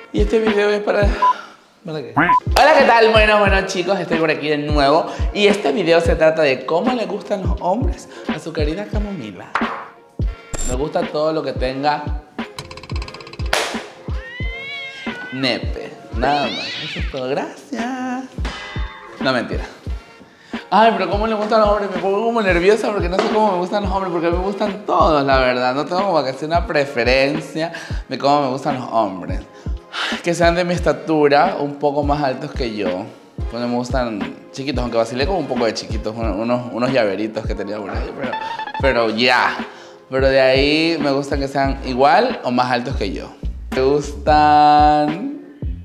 Y este video es para... ¿Para qué? Hola, ¿qué tal? Bueno chicos, estoy por aquí de nuevo. Y este video se trata de cómo le gustan los hombres a su querida Camomila. Me gusta todo lo que tenga nepe. Nada más. Eso es todo. Gracias. No, mentira. Ay, pero cómo le gustan los hombres. Me pongo como nerviosa porque no sé cómo me gustan los hombres. Porque me gustan todos, la verdad. No tengo como que hacer una preferencia de cómo me gustan los hombres. Que sean de mi estatura, un poco más altos que yo. Pues me gustan chiquitos, aunque vacilé como un poco de chiquitos. Unos llaveritos que tenía por ahí. Pero ya. Pero de ahí me gustan que sean igual o más altos que yo. Me gustan...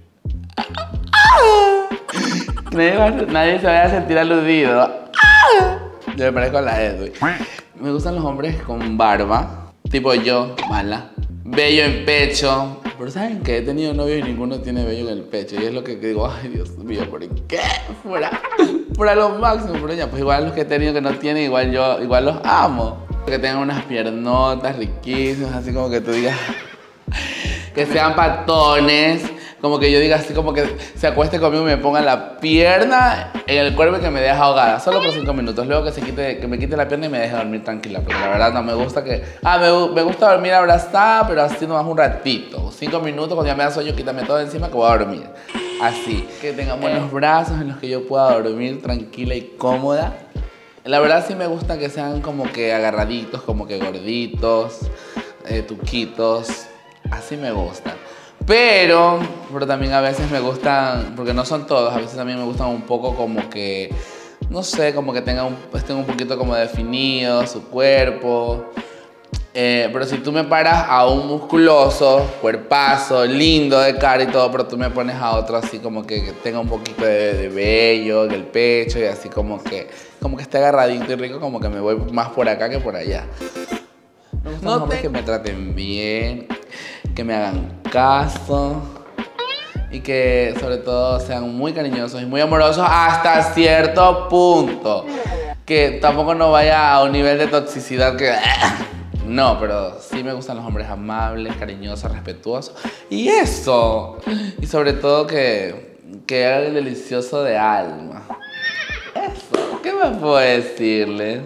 Nadie se vaya a sentir aludido. Yo me parezco a la Edwin. Me gustan los hombres con barba, tipo yo, mala. Vello en pecho. Pero ¿saben qué? He tenido novios y ninguno tiene vello en el pecho. Y es lo que digo, ay Dios mío, ¿por qué? Fuera lo máximo, pero ya, pues igual los que he tenido que no tienen, igual los amo. Que tengan unas piernotas riquísimas, así como que tú digas, que sean patones, como que yo diga así como que se acueste conmigo y me ponga la pierna en el cuerpo y que me deje ahogada, solo por 5 minutos, luego que me quite la pierna y me deje dormir tranquila, porque la verdad no me gusta que, me gusta dormir abrazada, pero así nomás un ratito, 5 minutos, cuando ya me da sueño, quítame todo encima que voy a dormir, así, que tengan buenos brazos en los que yo pueda dormir tranquila y cómoda. La verdad sí me gusta que sean como que agarraditos, como que gorditos, tuquitos, así me gustan. Pero también a veces me gustan, porque no son todos, a veces también me gustan un poco como que, no sé, como que estén un poquito como definido su cuerpo. Pero si tú me paras a un musculoso, cuerpazo, lindo de cara y todo, pero tú me pones a otro así como que tenga un poquito de vello en el pecho y así como que esté agarradito y rico, como que me voy más por acá que por allá. Me gustan los hombres que me traten bien, que me hagan caso y que sobre todo sean muy cariñosos y muy amorosos hasta cierto punto. Que tampoco no vaya a un nivel de toxicidad que... No, pero sí me gustan los hombres amables, cariñosos, respetuosos. Y eso. Y sobre todo que hagan el delicioso de alma. Eso. ¿Qué más puedo decirles?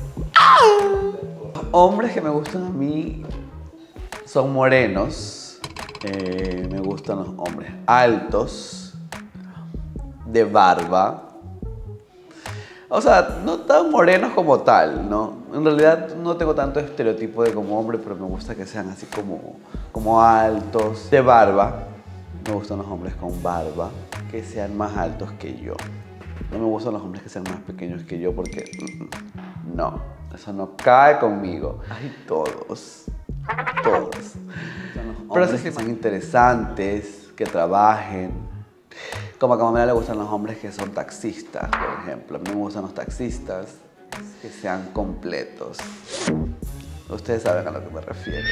Hombres que me gustan a mí son morenos. Me gustan los hombres altos, de barba. O sea, no tan morenos como tal, ¿no? En realidad no tengo tanto estereotipo de como hombre, pero me gusta que sean así como altos, de barba. Me gustan los hombres con barba, que sean más altos que yo. No me gustan los hombres que sean más pequeños que yo porque no, eso no cae conmigo. Ay, todos. Pero sí que sean interesantes, que trabajen. Como a Camomila le gustan los hombres que son taxistas, por ejemplo. A mí me gustan los taxistas que sean completos. Ustedes saben a lo que me refiero.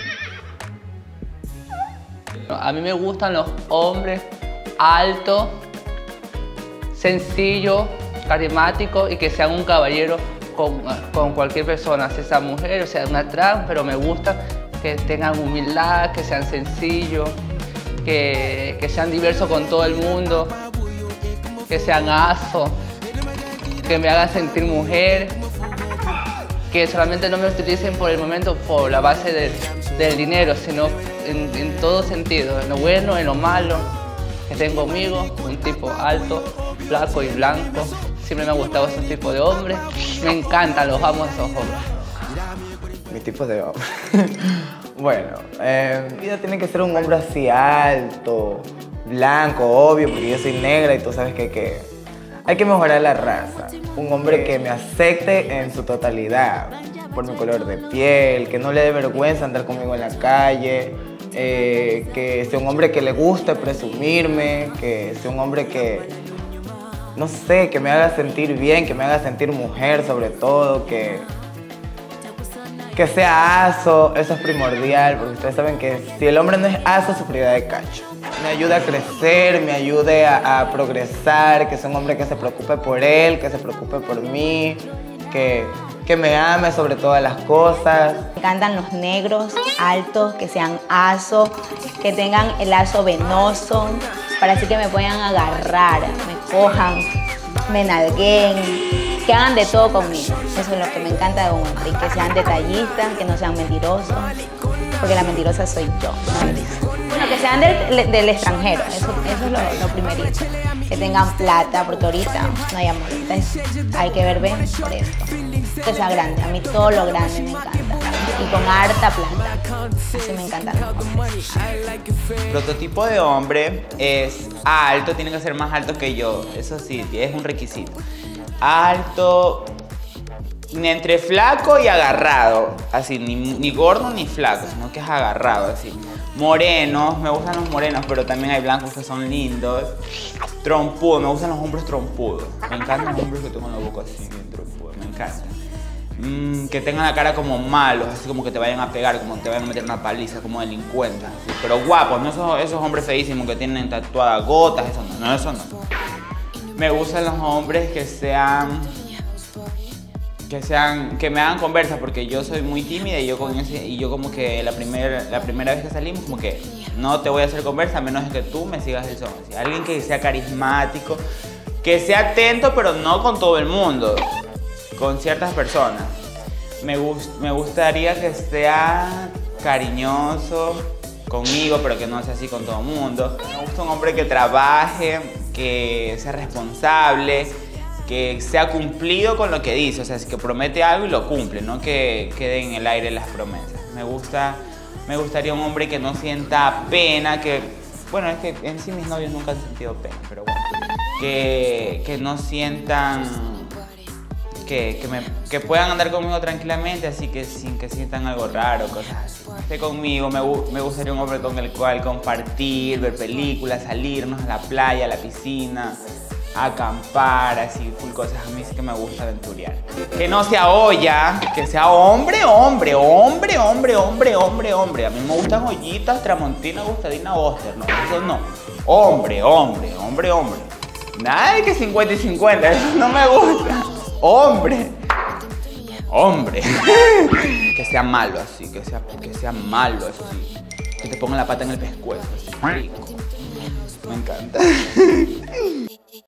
A mí me gustan los hombres altos, sencillos, carismáticos y que sean un caballero con cualquier persona, sea mujer o sea una trans, pero me gusta que tengan humildad, que sean sencillos, que sean diversos con todo el mundo, que sean asos, que me hagan sentir mujer, que solamente no me utilicen por el momento por la base del dinero, sino en todo sentido, en lo bueno, en lo malo, que estén conmigo, un tipo alto, flaco y blanco. Siempre me ha gustado ese tipo de hombres, me encantan, los amo esos hombres. Mi tipo de hombre. Bueno, mi vida tiene que ser un hombre así alto, blanco, obvio, porque yo soy negra y tú sabes que hay que mejorar la raza. Un hombre que me acepte en su totalidad, por mi color de piel, que no le dé vergüenza andar conmigo en la calle, que sea un hombre que le guste presumirme, que sea un hombre que, no sé, que me haga sentir bien, que me haga sentir mujer sobre todo, que sea aso, eso es primordial, porque ustedes saben que si el hombre no es aso, sufrirá de cacho. Me ayude a crecer, me ayude a progresar, que sea un hombre que se preocupe por él, que se preocupe por mí, que que me ame sobre todas las cosas. Me encantan los negros, altos, que sean aso, que tengan el lazo venoso, para así que me puedan agarrar, me cojan, me nalguen, que hagan de todo conmigo. Eso es lo que me encanta de un hombre, y que sean detallistas, que no sean mentirosos, porque la mentirosa soy yo, no ellos. Bueno, que sean del extranjero, eso es lo primerito. Que tengan plata, porque ahorita no hay amor, entonces hay que ver bien por esto. Que sea grande, a mí todo lo grande me encanta. Y con harta plata, así me encantan los hombres. Prototipo de hombre es alto, tiene que ser más alto que yo, eso sí, es un requisito. Alto, entre flaco y agarrado, así, ni gordo ni flaco, sino que es agarrado, así. Morenos, me gustan los morenos, pero también hay blancos que son lindos. Trompudo, me gustan los hombres trompudos. Me encantan los hombres que tengan la boca así, bien trompudos, me encanta. Que tengan la cara como malos, así como que te vayan a pegar, como que te vayan a meter una paliza, como delincuentes, así. Pero guapos, no esos hombres feísimos que tienen tatuadas gotas, eso no. Me gustan los hombres que me hagan conversa, porque yo soy muy tímida y yo como que la primera vez que salimos como que no te voy a hacer conversa a menos que tú me sigas el son. Así, alguien que sea carismático, que sea atento, pero no con todo el mundo, con ciertas personas. Me gustaría que sea cariñoso conmigo, pero que no sea así con todo el mundo. Me gusta un hombre que trabaje, que sea responsable, que sea cumplido con lo que dice, o sea, que promete algo y lo cumple, no que quede en el aire las promesas. Me gustaría un hombre que no sienta pena, bueno, es que en sí mis novios nunca han sentido pena, pero bueno, que no sientan, que puedan andar conmigo tranquilamente, así que sin que sientan algo raro, cosas así. Esté conmigo, me gustaría un hombre con el cual compartir, ver películas, salirnos a la playa, a la piscina, acampar, así, full cosas. A mí sí que me gusta aventurear. Que no sea olla, que sea hombre. A mí me gustan ollitas, tramontina, gustadina, Oster, no, eso no. Hombre. Nada de que 50 y 50, eso no me gusta. Hombre. Que sea malo así, que sea malo así. Que te ponga la pata en el pescuezo, así, rico. Me encanta.